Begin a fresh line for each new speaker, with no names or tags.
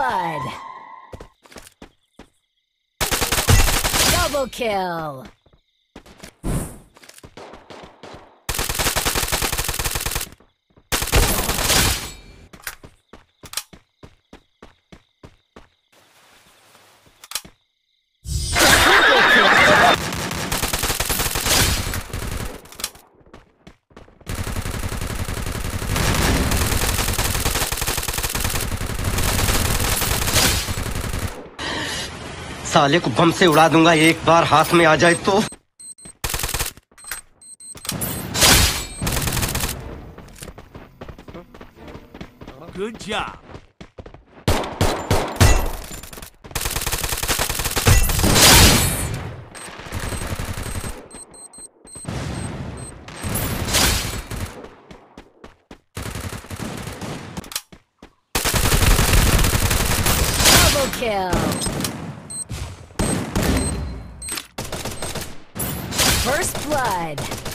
blood. Double kill.
साले को बम से उड़ा दूंगा एक बार हाथ में आ जाए तो।
Good job.
Double kill. First blood.